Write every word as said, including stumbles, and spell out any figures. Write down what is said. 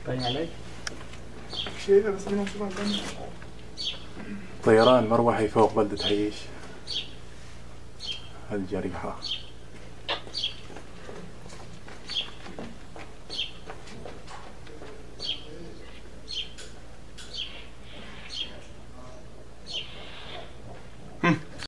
باين عليك؟ شايفه بس انا مشروع ثاني. طيران مروحي فوق بلدة عيش. الجريحة.